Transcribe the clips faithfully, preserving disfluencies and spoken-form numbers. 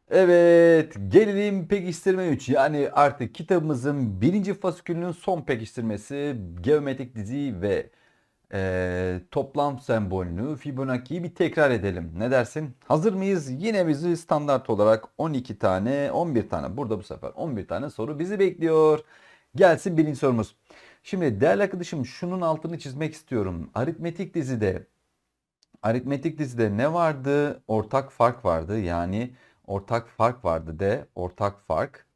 Evet, gelelim pekiştirme üç. Yani artık kitabımızın birinci fasikülünün son pekiştirmesi geometrik dizi ve eee, toplam sembolünü Fibonacci'yi bir tekrar edelim. Ne dersin? Hazır mıyız? Yine bizi standart olarak on iki tane, on bir tane. Burada bu sefer on bir tane soru bizi bekliyor. Gelsin birinci sorumuz. Şimdi değerli arkadaşım şunun altını çizmek istiyorum. Aritmetik dizide Aritmetik dizide ne vardı? Ortak fark vardı. Yani ortak fark vardı de ortak fark.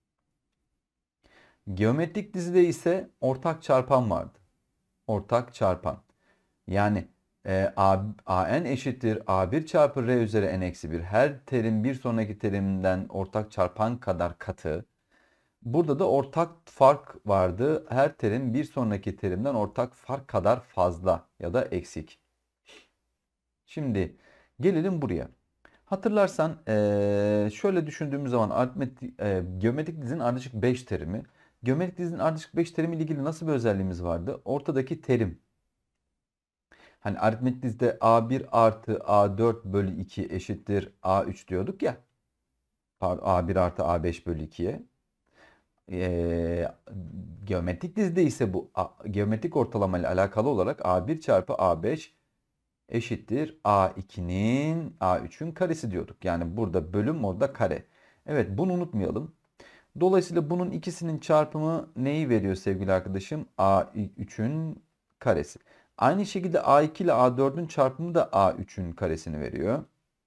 Geometrik dizide ise ortak çarpan vardı. Ortak çarpan. Yani e, A, an eşittir a bir çarpı r üzeri n eksi bir. Her terim bir sonraki terimden ortak çarpan kadar katı. Burada da ortak fark vardı. Her terim bir sonraki terimden ortak fark kadar fazla ya da eksik. Şimdi gelelim buraya. Hatırlarsan eee, şöyle düşündüğümüz zaman aritmetik, eee, geometrik dizinin ardışık beş terimi. Geometrik dizinin ardışık beş terimi ile ilgili nasıl bir özelliğimiz vardı? Ortadaki terim. Hani aritmetik dizide a bir artı a dört bölü iki eşittir a üç diyorduk ya. Pardon, a bir artı a beş bölü ikiye. Eee, geometrik dizide ise bu a, geometrik ortalama ile alakalı olarak a bir çarpı a beş eşittir a ikinin a üçün karesi diyorduk. Yani burada bölüm orada kare. Evet, bunu unutmayalım. Dolayısıyla bunun ikisinin çarpımı neyi veriyor sevgili arkadaşım? a üçün karesi. Aynı şekilde a iki ile a dördün çarpımı da a üçün karesini veriyor.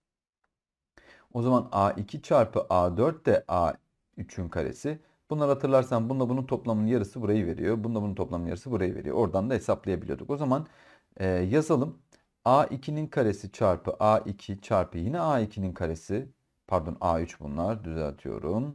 O zaman a iki çarpı a dört de a üçün karesi. Bunları hatırlarsan bununla bunun toplamının yarısı burayı veriyor. Bununla bunun toplamının yarısı burayı veriyor. Oradan da hesaplayabiliyorduk. O zaman e, yazalım. a ikinin karesi çarpı a iki çarpı yine a ikinin karesi. Pardon, a üç bunlar. Düzeltiyorum.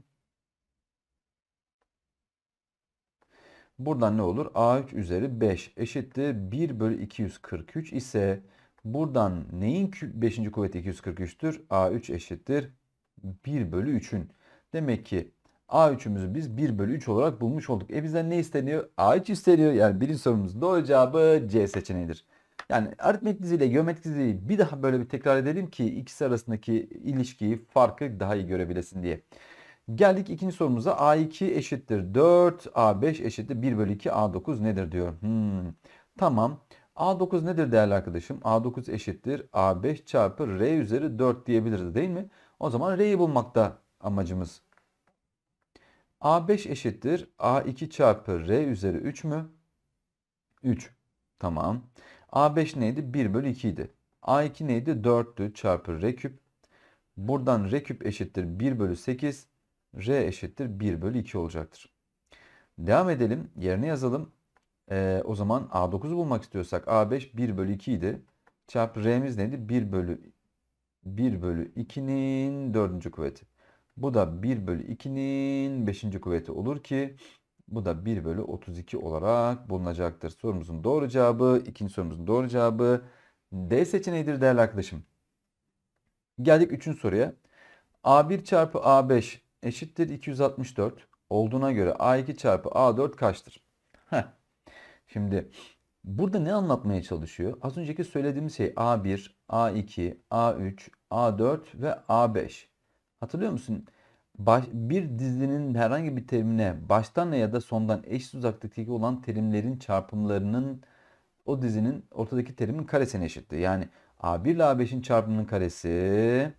Buradan ne olur? a üç üzeri beş eşittir bir bölü iki yüz kırk üç ise buradan neyin beşinci kuvveti iki yüz kırk üçtür? a üç eşittir bir bölü üçün. Demek ki a üçümüzü biz bir bölü üç olarak bulmuş olduk. E bizden ne isteniyor? a üç isteniyor. Yani birinci sorumuzun doğru cevabı C seçeneğidir. Yani aritmetik diziyle geometrik diziyi bir daha böyle bir tekrar edelim ki ikisi arasındaki ilişkiyi, farkı daha iyi görebilesin diye. Geldik ikinci sorumuza. a iki eşittir dört, a beş eşittir bir bölü iki, a dokuz nedir diyor. Hmm. Tamam. a dokuz nedir değerli arkadaşım? a dokuz eşittir a beş çarpı r üzeri dört diyebiliriz değil mi? O zaman r'yi bulmakta amacımız. a beş eşittir a iki çarpı r üzeri üç mü? üç. Tamam. a beş neydi? bir bölü iki idi. a iki neydi? dörttü çarpı r küp. Buradan r küp eşittir bir bölü sekiz. R eşittir bir bölü iki olacaktır. Devam edelim. Yerine yazalım. Ee, o zaman a dokuzu bulmak istiyorsak a beş bir bölü iki idi. Çarpı r'miz neydi? bir bölü bir bölü ikinin dördüncü kuvveti. Bu da bir bölü ikinin beşinci kuvveti olur ki bu da bir bölü otuz iki olarak bulunacaktır. Sorumuzun doğru cevabı, ikinci sorumuzun doğru cevabı D seçeneğidir değerli arkadaşım. Geldik üçüncü soruya. a bir çarpı a beş eşittir iki yüz altmış dört olduğuna göre a iki çarpı a dört kaçtır? Heh. Şimdi burada ne anlatmaya çalışıyor? Az önceki söylediğimiz şey a bir, a iki, a üç, a dört ve a beş. Hatırlıyor musun? Baş, bir dizinin herhangi bir terimine baştan ya da sondan eşit uzaklıktaki olan terimlerin çarpımlarının o dizinin ortadaki terimin karesine eşitti. Yani a bir ile a beşin çarpımının karesi,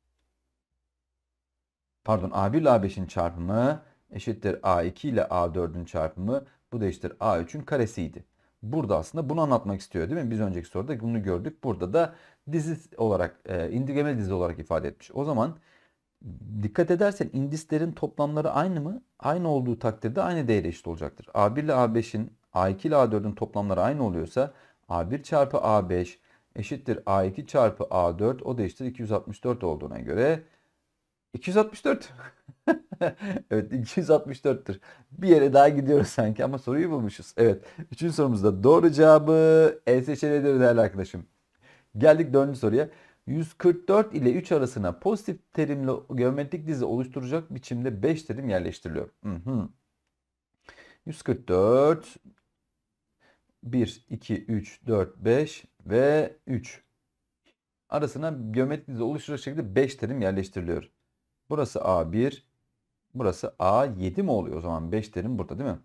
pardon, a bir ile a beşin çarpımı eşittir a iki ile a dördün çarpımı. Bu da eşittir a üçün karesiydi. Burada aslında bunu anlatmak istiyor değil mi? Biz önceki soruda bunu gördük. Burada da dizi olarak, e, indirgemeli dizi olarak ifade etmiş. O zaman dikkat edersen indislerin toplamları aynı mı? Aynı olduğu takdirde aynı değere eşit olacaktır. a bir ile a beşin, a iki ile a dördün toplamları aynı oluyorsa a bir çarpı a beş eşittir a iki çarpı a dört, o da eşittir iki yüz altmış dört olduğuna göre iki yüz altmış dört. Evet, iki yüz altmış dörttür. Bir yere daha gidiyoruz sanki ama soruyu bulmuşuz. Evet. Üçüncü sorumuzda doğru cevabı E seçeneğidir değerli arkadaşım. Geldik dördüncü soruya. yüz kırk dört ile üç arasına pozitif terimli geometrik dizi oluşturacak biçimde beş terim yerleştiriliyor. Hı hı. yüz kırk dört, bir, iki, üç, dört, beş ve üç arasına geometrik dizi oluşturacak şekilde beş terim yerleştiriliyor. Burası A bir. Burası A yedi mi oluyor o zaman? beş terim burada değil mi?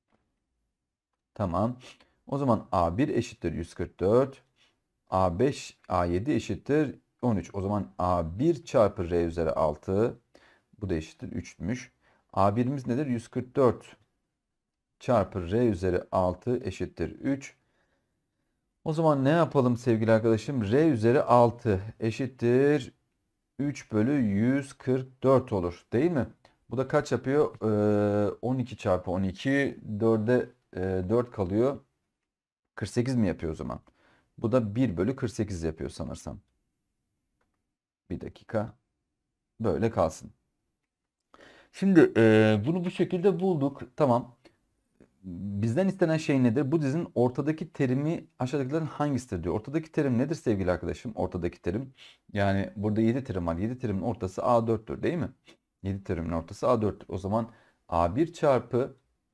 Tamam. O zaman A bir eşittir yüz kırk dört. A beş, A yedi eşittir on üç. O zaman A bir çarpı R üzeri altı. Bu da eşittir üçmüş. A birimiz nedir? yüz kırk dört çarpı R üzeri altı eşittir üç. O zaman ne yapalım sevgili arkadaşım? R üzeri altı eşittir üç bölü yüz kırk dört olur. Değil mi? Bu da kaç yapıyor? Ee, on iki çarpı on iki. dörde e, dört kalıyor. kırk sekiz mi yapıyor o zaman? Bu da bir bölü kırk sekiz yapıyor sanırsam. Bir dakika. Böyle kalsın. Şimdi e, bunu bu şekilde bulduk. Tamam. Bizden istenen şey nedir? Bu dizinin ortadaki terimi aşağıdakilerin hangisidir diyor. Ortadaki terim nedir sevgili arkadaşım? Ortadaki terim. Yani burada yedi terim var. yedi terimin ortası A dörttür değil mi? yedi terimin ortası A dörttür. O zaman A bir çarpı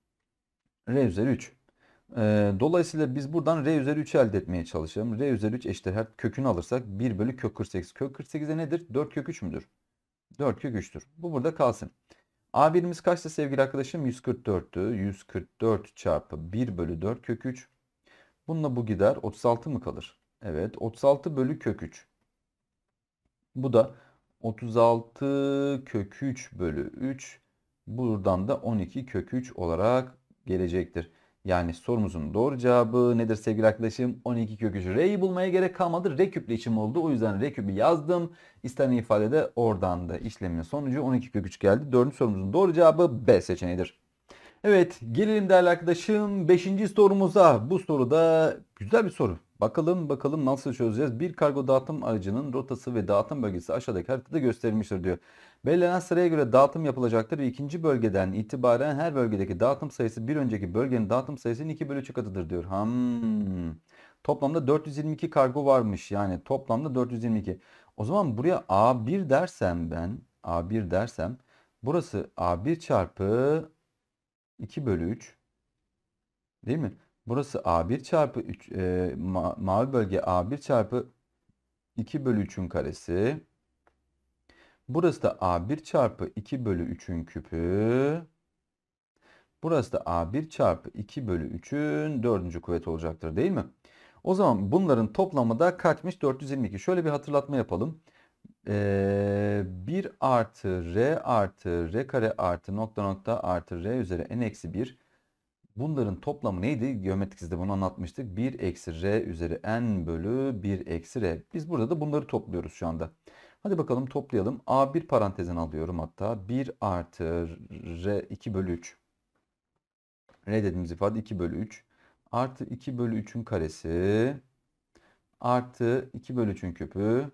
R üzeri üç. Ee, dolayısıyla biz buradan R üzeri üç elde etmeye çalışalım. R üzeri üç eşittir her kökünü alırsak bir bölü kök kırk sekiz. Kök kırk sekize nedir? dört kök üç müdür? dört kök üç'tür. Bu burada kalsın. A birimiz kaçtı sevgili arkadaşım? yüz kırk dörttü. yüz kırk dört çarpı bir bölü dört kök üç. Bununla bu gider. otuz altı mı kalır? Evet. otuz altı bölü kök üç. Bu da otuz altı kök üç bölü üç. Buradan da on iki kök üç olarak gelecektir. Yani sorumuzun doğru cevabı nedir sevgili arkadaşım? on iki kök üç. R'yi bulmaya gerek kalmadı. R küple işim oldu. O yüzden R küpü yazdım. İstenen ifadede oradan da işlemin sonucu on iki kök üç geldi. Dördüncü sorumuzun doğru cevabı B seçeneğidir. Evet, gelelim değerli arkadaşım beşinci sorumuza. Bu soruda güzel bir soru. Bakalım bakalım nasıl çözeceğiz. Bir kargo dağıtım aracının rotası ve dağıtım bölgesi aşağıdaki haritada gösterilmiştir diyor. Belirlenen sıraya göre dağıtım yapılacaktır ve ikinci bölgeden itibaren her bölgedeki dağıtım sayısı bir önceki bölgenin dağıtım sayısının iki bölü üç katıdır diyor. Hmm. Toplamda dört yüz yirmi iki kargo varmış. Yani toplamda dört yüz yirmi iki. O zaman buraya A bir dersem ben A bir dersem burası A bir çarpı iki bölü üç değil mi? Burası A bir çarpı üç, e, ma mavi bölge A bir çarpı iki bölü üçün karesi. Burası da A bir çarpı iki bölü üçün küpü. Burası da A bir çarpı iki bölü üçün dördüncü kuvveti olacaktır değil mi? O zaman bunların toplamı da kaçmış? dört yüz yirmi iki. Şöyle bir hatırlatma yapalım. Ee, bir artı R artı R kare artı nokta nokta artı R üzeri n eksi bir. Bunların toplamı neydi? Geometrik dizide bunu anlatmıştık. bir eksi R üzeri n bölü bir eksi R. Biz burada da bunları topluyoruz şu anda. Hadi bakalım toplayalım. A bir parantezine alıyorum hatta. bir artı R iki bölü üç. R dediğimiz ifade iki bölü üç. Artı iki bölü üçün karesi. Artı iki bölü üçün küpü.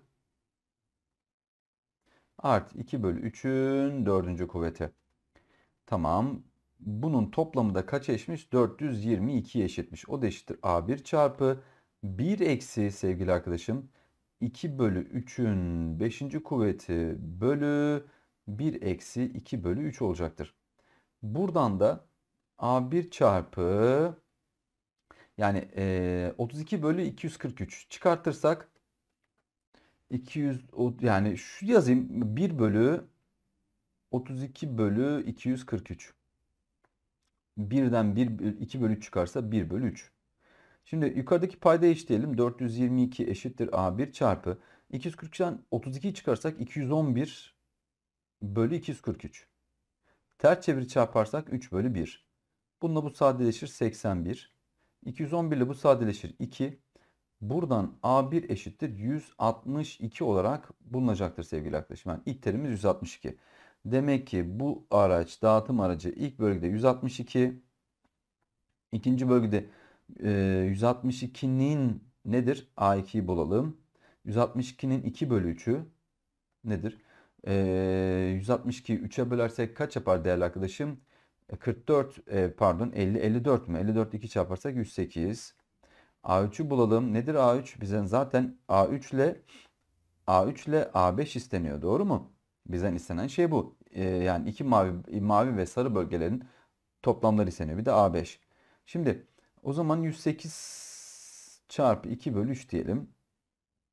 Artı iki bölü üçün dördüncü kuvveti. Tamam. Bunun toplamı da kaç eşitmiş? dört yüz yirmi iki eşitmiş. O da eşittir A bir çarpı bir eksi sevgili arkadaşım iki bölü üçün beşinci kuvveti bölü bir eksi iki bölü üç olacaktır. Buradan da A bir çarpı yani e, otuz iki bölü iki yüz kırk üç çıkartırsak iki yüz yani şu yazayım bir bölü otuz iki bölü iki yüz kırk üç. birden bir, iki bölü üç çıkarsa bir bölü üç. Şimdi yukarıdaki payda eşitleyelim. dört yüz yirmi iki eşittir A bir çarpı. iki yüz kırk üçten otuz ikiyi çıkarsak iki yüz on bir bölü iki yüz kırk üç. Ters çeviri çarparsak üç bölü bir. Bununla bu sadeleşir seksen bir. iki yüz on bir ile bu sadeleşir iki. Buradan A bir eşittir yüz altmış iki olarak bulunacaktır sevgili arkadaşım. Yani ilk terimiz yüz altmış iki. Demek ki bu araç dağıtım aracı ilk bölgede yüz altmış iki. İkinci bölgede e, yüz altmış ikinin nedir? A ikiyi bulalım. yüz altmış ikinin iki bölü üçü nedir? E, yüz altmış ikiyi üçe bölersek kaç yapar değerli arkadaşım? E, kırk dört e, pardon elli elli dört mü? elli dört iki çarparsak yüz sekiz. A üçü bulalım. Nedir A üç? Bizden zaten A üç ile A üç ile A beş isteniyor. Doğru mu? Bizden istenen şey bu. E, yani iki mavi mavi ve sarı bölgelerin toplamları isteniyor. Bir de A beş. Şimdi o zaman yüz sekiz çarpı iki bölü üç diyelim.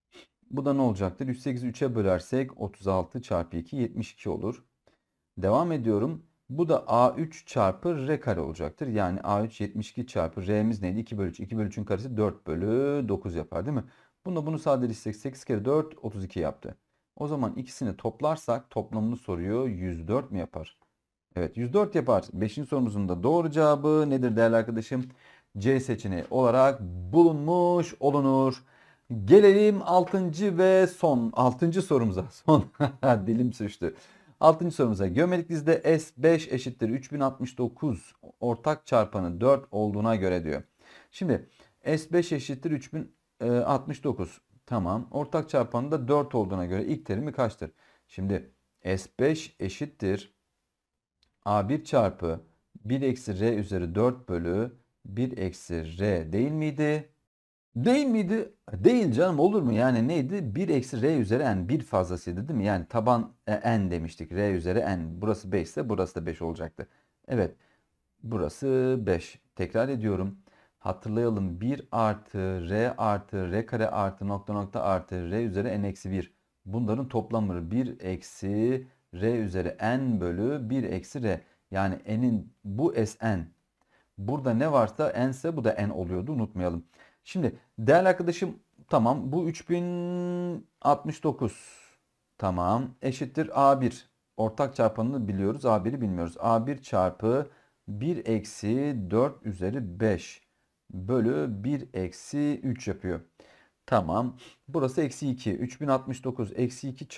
Bu da ne olacaktır? yüz sekizi üçe bölersek otuz altı çarpı iki yetmiş iki olur. Devam ediyorum. Bu da a üç çarpı r kare olacaktır. Yani a üç yetmiş iki çarpı r'miz neydi? iki bölü üç. iki bölü üçün karesi dört bölü dokuz yapar değil mi? Bunu bunu sadeleştirsek sekiz kere dört otuz iki yaptı. O zaman ikisini toplarsak toplamını soruyor. yüz dört mü yapar? Evet, yüz dört yapar. beşinci sorumuzun da doğru cevabı nedir değerli arkadaşım? C seçeneği olarak bulunmuş olunur. Gelelim altıncı ve son altıncı sorumuza. Son dilim sürçtü. altıncı sorumuza. Geometrik dizide S beş eşittir üç bin altmış dokuz ortak çarpanı dört olduğuna göre diyor. Şimdi S beş eşittir üç bin altmış dokuz. Tamam. Ortak çarpanı da dört olduğuna göre ilk terimi kaçtır? Şimdi S beş eşittir a bir çarpı bir eksi r üzeri dört bölü bir eksi r değil miydi? Değil miydi? Değil canım, olur mu? Yani neydi? bir eksi r üzeri n, bir fazlasıydı değil mi? Yani taban e, n demiştik. R üzeri n. Burası beş ise burası da beş olacaktı. Evet. Burası beş. Tekrar ediyorum. Hatırlayalım. bir artı r artı r kare artı nokta nokta artı r üzeri n eksi bir. Bunların toplamı bir eksi r üzeri n bölü bir eksi r. Yani n'in bu Sn. Burada ne varsa n ise bu da n oluyordu. Unutmayalım. Şimdi değerli arkadaşım, tamam, bu üç bin altmış dokuz tamam eşittir a bir. Ortak çarpanını biliyoruz. a bir'i bilmiyoruz. a bir çarpı bir eksi dört üzeri beş bölü bir eksi üç yapıyor. Tamam. Burası eksi iki. üç bin altmış dokuz eksi iki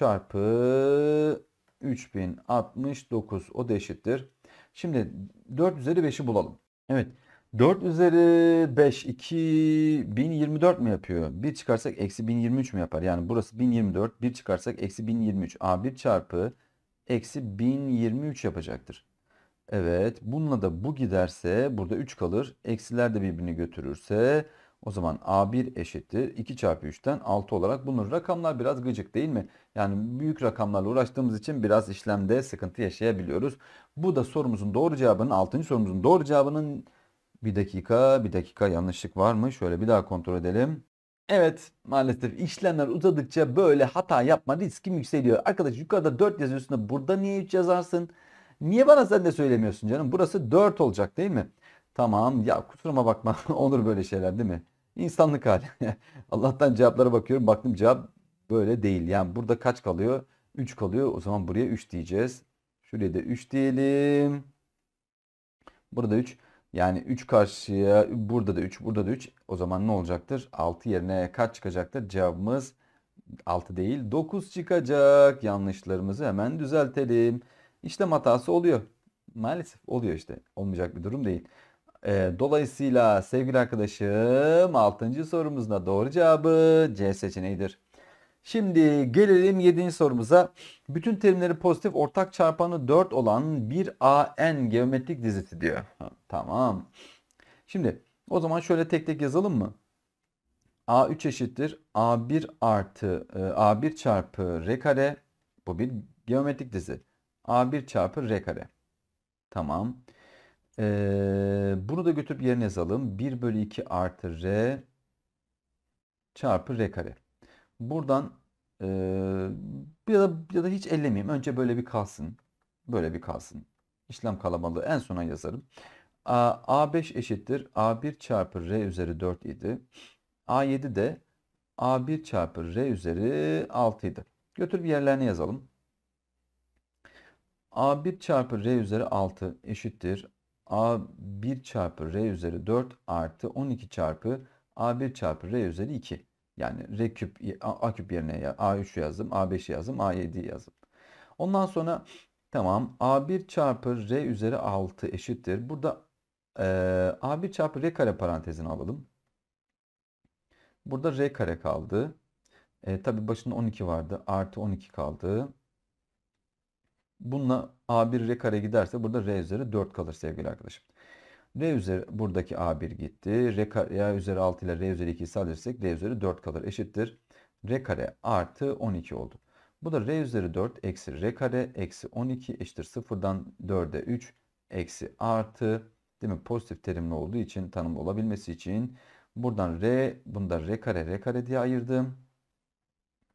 çarpı üç bin altmış dokuz. O da eşittir. Şimdi dört üzeri beşi bulalım. Evet. dört üzeri beş iki bin yirmi dört mü yapıyor? bir çıkarsak eksi bin yirmi üç mü yapar? Yani burası bin yirmi dört. bir çıkarsak eksi bin yirmi üç. a bir çarpı eksi bin yirmi üç yapacaktır. Evet. Bununla da bu giderse burada üç kalır. Eksiler de birbirini götürürse o zaman a bir eşittir iki çarpı üçten altı olarak bulunur. Rakamlar biraz gıcık değil mi? Yani büyük rakamlarla uğraştığımız için biraz işlemde sıkıntı yaşayabiliyoruz. Bu da sorumuzun doğru cevabının altıncı sorumuzun doğru cevabının bir dakika, bir dakika yanlışlık var mı? Şöyle bir daha kontrol edelim. Evet, maalesef işlemler uzadıkça böyle hata yapma riskim yükseliyor. Arkadaş, yukarıda dört yazıyorsun da burada niye üç yazarsın? Niye bana sen de söylemiyorsun canım? Burası dört olacak değil mi? Tamam ya, kusuruma bakma. Olur böyle şeyler değil mi? İnsanlık hali. Allah'tan cevaplara bakıyorum. Baktım cevap böyle değil. Yani burada kaç kalıyor? üç kalıyor. O zaman buraya üç diyeceğiz. Şuraya da üç diyelim. Burada üç. Yani üç karşıya, burada da üç, burada da üç. O zaman ne olacaktır? altı yerine kaç çıkacaktır? Cevabımız altı değil dokuz çıkacak. Yanlışlarımızı hemen düzeltelim. İşlem hatası oluyor. Maalesef oluyor işte. Olmayacak bir durum değil. Ee, dolayısıyla sevgili arkadaşım, altıncı sorumuzda doğru cevabı C seçeneğidir. Şimdi gelelim yedinci sorumuza. Bütün terimleri pozitif, ortak çarpanı dört olan bir A N geometrik dizisi diyor. Ha, tamam. Şimdi o zaman şöyle tek tek yazalım mı? a üç eşittir a bir artı e, a bir çarpı r kare. Bu bir geometrik dizi. a bir çarpı r kare. Tamam. Ee, bunu da götürüp yerine yazalım. bir bölü iki artı r çarpı r kare. Buradan e, ya da, ya da hiç ellemeyeyim. Önce böyle bir kalsın. Böyle bir kalsın. İşlem kalabalığı en sona yazarım. A, a5 eşittir a bir çarpı r üzeri dört idi. a yedi de a bir çarpı r üzeri altı idi. Götürüp yerlerine yazalım. a bir çarpı r üzeri altı eşittir a bir çarpı r üzeri dört artı on iki çarpı a bir çarpı r üzeri iki. Yani r küp, a küp yerine a üç yazdım, a beş yazdım, a yedi yazdım. Ondan sonra tamam, a bir çarpı r üzeri altı eşittir. Burada e, a bir çarpı r kare parantezini alalım. Burada r kare kaldı. E, tabii başında on iki vardı. Artı on iki kaldı. Bununla a bir r kare giderse burada r üzeri dört kalır sevgili arkadaşım. R üzeri buradaki a bir gitti. R, kare, r üzeri altı ile r üzeri ikiyi sadeleştirsek r üzeri dört kalır. Eşittir. R kare artı on iki oldu. Bu da r üzeri dört eksi r kare eksi on iki eşittir. Sıfırdan dörde üç eksi artı, değil mi? Pozitif terimli olduğu için, tanım olabilmesi için buradan r, bunda r kare r kare diye ayırdım.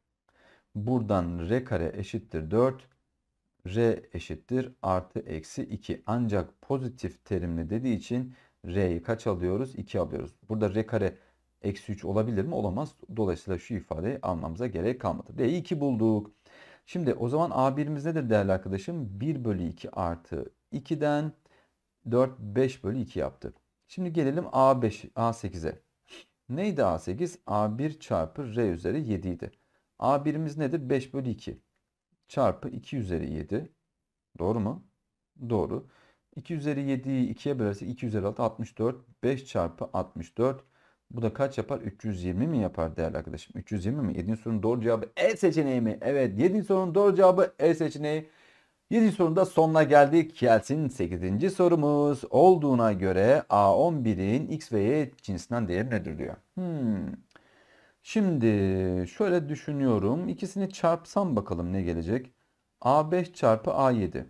Buradan r kare eşittir dört. R eşittir artı eksi iki. Ancak pozitif terimli dediği için R'yi kaç alıyoruz? iki alıyoruz. Burada R kare eksi üç olabilir mi? Olamaz. Dolayısıyla şu ifadeyi almamıza gerek kalmadı. R'yi iki bulduk. Şimdi o zaman A birimiz nedir değerli arkadaşım? bir bölü iki artı iki'den dört, beş bölü iki yaptı. Şimdi gelelim A beş, A sekize. Neydi A sekiz? A bir çarpı R üzeri yedi idi. A birimiz nedir? beş bölü iki çarpı iki üzeri yedi. Doğru mu? Doğru. iki üzeri yediyi ikiye bölersek iki üzeri altı altmış dört. beş çarpı altmış dört. Bu da kaç yapar? üç yüz yirmi mi yapar değerli arkadaşım? üç yüz yirmi mi? yedinci sorunun doğru cevabı E seçeneği mi? Evet. yedinci sorunun doğru cevabı E seçeneği. yedinci sorunun da sonuna geldik. Gelsin sekizinci sorumuz. Olduğuna göre A on birin X ve Y cinsinden değeri nedir diyor. Hmm. Şimdi şöyle düşünüyorum. İkisini çarpsam bakalım ne gelecek? A beş çarpı A yedi.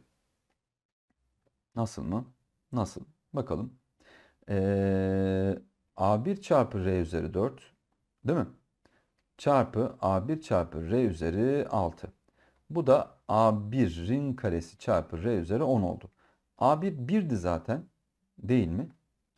Nasıl mı? Nasıl? Bakalım. Ee, A bir çarpı R üzeri dört. Değil mi? Çarpı A bir çarpı R üzeri altı. Bu da A birin karesi çarpı R üzeri on oldu. A bir birdi zaten. Değil mi?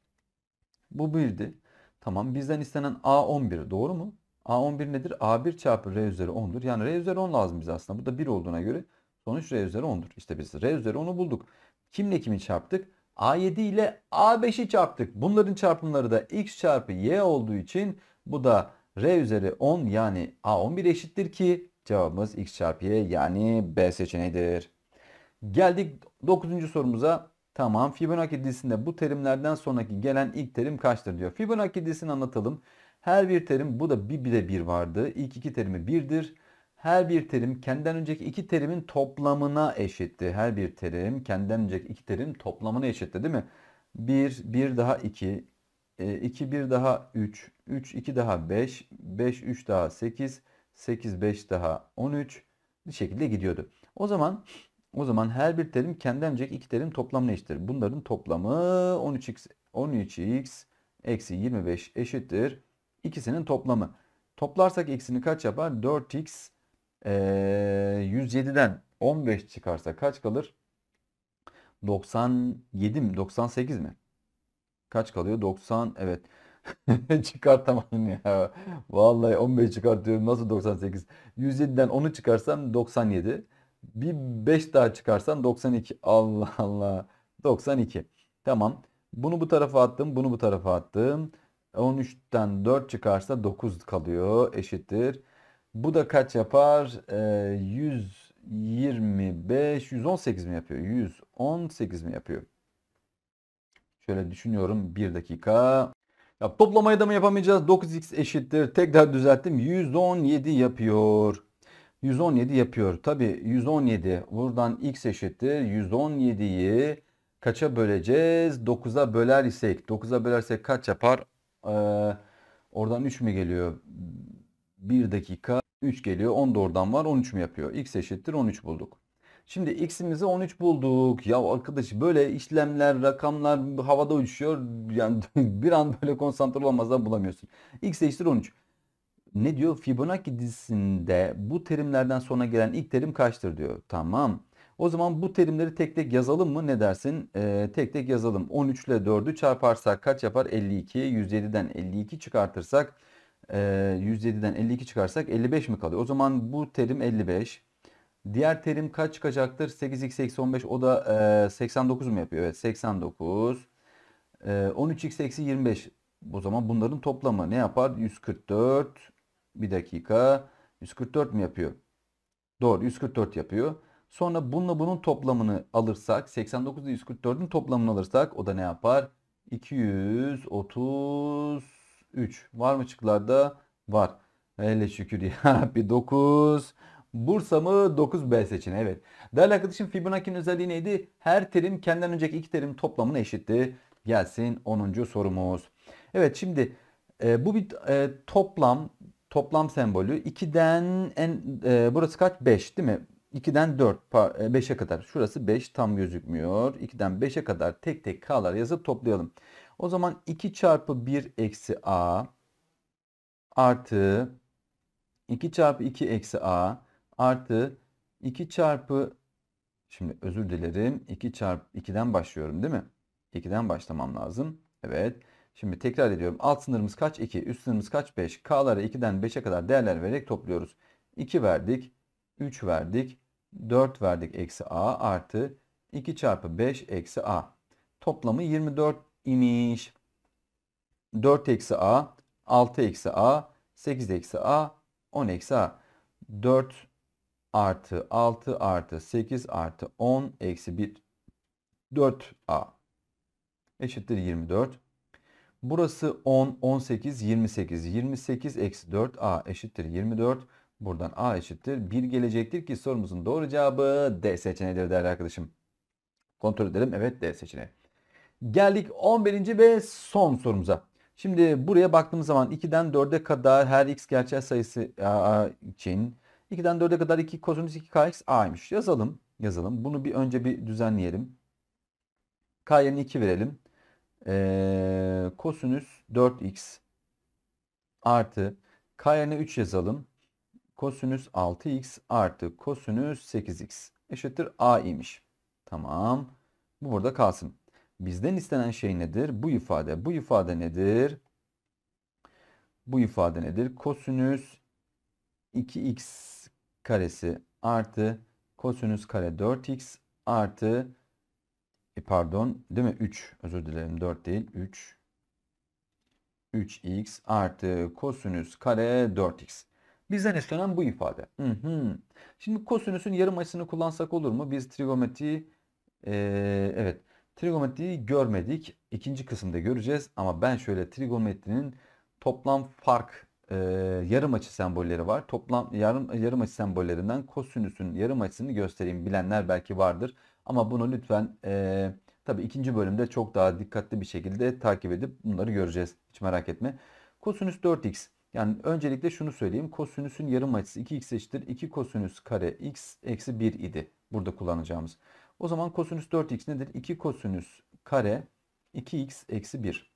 Bu birdi. Tamam. Bizden istenen A on bir. Doğru mu? A on bir nedir? A bir çarpı R üzeri on'dur. Yani R üzeri on lazım bize aslında. Bu da bir olduğuna göre sonuç R üzeri on'dur. İşte biz R üzeri on'u bulduk. Kimle kimi çarptık? A yedi ile A beşi çarptık. Bunların çarpımları da X çarpı Y olduğu için bu da R üzeri on yani A on bir eşittir ki cevabımız X çarpı Y yani B seçeneğidir. Geldik dokuzuncu sorumuza. Tamam. Fibonacci dizisinde bu terimlerden sonraki gelen ilk terim kaçtır diyor. Fibonacci dizisini anlatalım. Her bir terim, bu da bir bire bir vardı. İlk iki terimi birdir. Her bir terim kendinden önceki iki terimin toplamına eşitti. Her bir terim kendinden önceki iki terim toplamına eşitti değil mi? bir, bir daha iki, iki, bir daha üç, üç, iki daha beş, beş, üç daha sekiz, sekiz, beş daha on üç bir şekilde gidiyordu. O zaman o zaman her bir terim kendinden önceki iki terim toplamına eşittir. Bunların toplamı on üç x, on üç x eksi yirmi beş eşittir. İkisinin toplamı. Toplarsak x'ini kaç yapar? dört x ee, yüz yedi'den on beş çıkarsa kaç kalır? doksan yedi mi? doksan sekiz mi? Kaç kalıyor? doksan, evet. Çıkartamadım ya. Vallahi on beş çıkartıyorum. Nasıl doksan sekiz? yüz yedi'den onu çıkarsam doksan yedi. Bir beş daha çıkarsan doksan iki. Allah Allah. doksan iki. Tamam. Bunu bu tarafa attım. Bunu bu tarafa attım. on üç'ten dört çıkarsa dokuz kalıyor. Eşittir. Bu da kaç yapar? Ee, yüz yirmi beş. yüz on sekiz mi yapıyor? yüz on sekiz mi yapıyor? Şöyle düşünüyorum. Bir dakika. Ya toplamayı da mı yapamayacağız? dokuz x eşittir. Tekrar düzelttim. yüz on yedi yapıyor. yüz on yedi yapıyor. Tabii yüz on yedi. Buradan x eşittir. yüz on yedi'yi kaça böleceğiz? dokuz'a böler isek. dokuz'a bölersek kaç yapar? Ee, oradan üç mü geliyor? bir dakika. üç geliyor. on da oradan var. on üç mü yapıyor? X eşittir. on üç bulduk. Şimdi x'imizi on üç bulduk. Ya arkadaş böyle işlemler, rakamlar havada uçuyor. Yani bir an böyle konsantre olamazdan bulamıyorsun. X eşittir on üç. Ne diyor? Fibonacci dizisinde bu terimlerden sonra gelen ilk terim kaçtır diyor. Tamam. O zaman bu terimleri tek tek yazalım mı? Ne dersin? Ee, tek tek yazalım. on üç ile dörd'ü çarparsak kaç yapar? elli iki. yüz yedi'den elli iki çıkartırsak e, yüz yedi'den elli iki çıkarsak elli beş mi kalıyor? O zaman bu terim elli beş. Diğer terim kaç çıkacaktır? sekiz x eksi on beş, o da e, seksen dokuz mu yapıyor? Evet, seksen dokuz. E, on üç x eksi yirmi beş. O zaman bunların toplamı ne yapar? yüz kırk dört. Bir dakika. yüz kırk dört mi yapıyor? Doğru, yüz kırk dört yapıyor. Sonra bununla bunun toplamını alırsak, seksen dokuz ile yüz kırk dört'ün toplamını alırsak o da ne yapar? iki yüz otuz üç. Var mı şıklarda? Var. Hele şükür ya. Bir dokuz. Bursa mı? dokuz B seçeneği. Evet. Değerli arkadaşım, Fibonacci'nin özelliği neydi? Her terim kendinden önceki iki terim toplamına eşitti. Gelsin onuncu sorumuz. Evet, şimdi e, bu bir e, toplam toplam sembolü. iki'den en e, burası kaç? beş değil mi? iki'den dört, beş'e kadar. Şurası beş, tam gözükmüyor. iki'den beş'e kadar tek tek k'lar yazıp toplayalım. O zaman iki çarpı bir eksi a artı iki çarpı iki eksi a artı iki çarpı, şimdi özür dilerim, iki çarpı ikiden başlıyorum değil mi? ikiden başlamam lazım. Evet. Şimdi tekrar ediyorum. Alt sınırımız kaç? iki. Üst sınırımız kaç? beş. K'lara ikiden beşe kadar değerler vererek topluyoruz. iki verdik. üç verdik. dört verdik. Eksi A artı iki çarpı beş eksi A. Toplamı yirmi dört imiş. dört eksi A, altı eksi A, sekiz eksi A, on eksi A. dört artı altı artı sekiz artı on eksi bir. dört A eşittir yirmi dört. Burası on, on sekiz, yirmi sekiz. yirmi sekiz eksi dört A eşittir yirmi dört. Buradan A eşittir bir gelecektir ki sorumuzun doğru cevabı D seçeneğidir değerli arkadaşım. Kontrol edelim. Evet, D seçeneği. Geldik on birinci ve son sorumuza. Şimdi buraya baktığımız zaman ikiden dörde kadar her x gerçel sayısı için ikiden dörde kadar iki kosinüs iki kx a'ymış. Yazalım. Yazalım. Bunu bir önce bir düzenleyelim. K yerine iki verelim. Ee, kosinüs dört x artı k yerine üç yazalım. Kosinüs altı x artı kosinüs sekiz x eşittir a imiş. Tamam. Bu burada kalsın. Bizden istenen şey nedir? Bu ifade. Bu ifade nedir? Bu ifade nedir? Kosinüs iki x karesi artı kosinüs kare dört x artı e pardon değil mi? üç. Özür dilerim. dört değil. üç. üç x artı kosinüs kare dört x. Bizden istenen bu ifade. Hı hı. Şimdi kosinüsün yarım açısını kullansak olur mu? Biz trigonometri ee, evet. Trigonometriyi görmedik. İkinci kısımda göreceğiz. Ama ben şöyle trigonometrinin toplam fark e, yarım açı sembolleri var. Toplam yarım, yarım açı sembollerinden kosinüsün yarım açısını göstereyim. Bilenler belki vardır. Ama bunu lütfen e, tabii ikinci bölümde çok daha dikkatli bir şekilde takip edip bunları göreceğiz. Hiç merak etme. Kosinüs dört x. Yani öncelikle şunu söyleyeyim. Kosinüsün yarım açısı iki x eşittir. iki kosinüs kare x eksi bir idi. Burada kullanacağımız. O zaman kosinüs dört x nedir? iki kosinüs kare iki x eksi bir.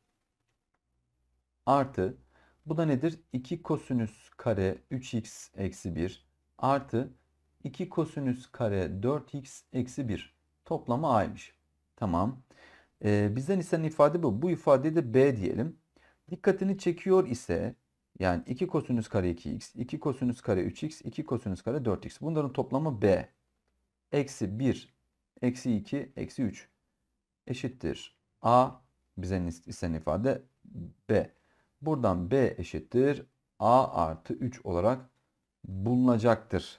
Artı bu da nedir? iki kosinüs kare üç x eksi bir. Artı iki kosinüs kare dört x eksi bir. Toplamı a'ymış. Tamam. Ee, bizden istenen ifade bu. Bu ifadeye de b diyelim. Dikkatini çekiyor ise yani iki kosinüs kare iki x, iki kosinüs kare üç x, iki kosinüs kare dört x. Bunların toplamı b. Eksi bir, eksi iki, eksi üç eşittir a. Bize istenen ifade b. Buradan b eşittir a artı üç olarak bulunacaktır.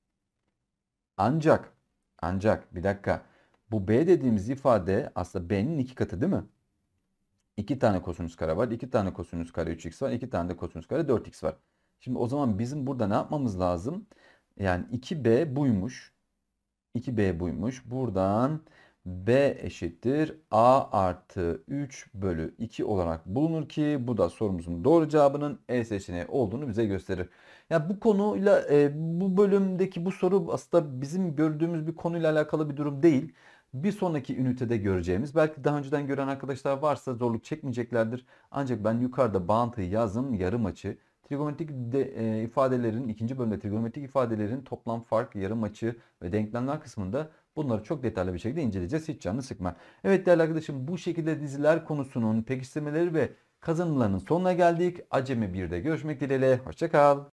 Ancak ancak bir dakika, bu b dediğimiz ifade aslında b'nin iki katı değil mi? iki tane kosinüs kare var. iki tane kosinüs kare üç x var. iki tane de kosinüs kare dört x var. Şimdi o zaman bizim burada ne yapmamız lazım? Yani iki b buymuş. iki b buymuş. Buradan b eşittir a artı üç bölü iki olarak bulunur ki bu da sorumuzun doğru cevabının E seçeneği olduğunu bize gösterir. Ya bu konuyla e, bu bölümdeki bu soru aslında bizim gördüğümüz bir konuyla alakalı bir durum değil. Bir sonraki ünitede göreceğimiz, belki daha önceden gören arkadaşlar varsa zorluk çekmeyeceklerdir. Ancak ben yukarıda bağıntıyı yazdım, yarım açı. Trigonometrik de, e, ifadelerin ikinci bölümde trigonometrik ifadelerin toplam fark, yarım açı ve denklemler kısmında bunları çok detaylı bir şekilde inceleyeceğiz. Hiç canını sıkma. Evet değerli arkadaşım, bu şekilde diziler konusunun pekiştirmeleri ve kazanımlarının sonuna geldik. Acemi birde görüşmek dileğiyle. Hoşça kal.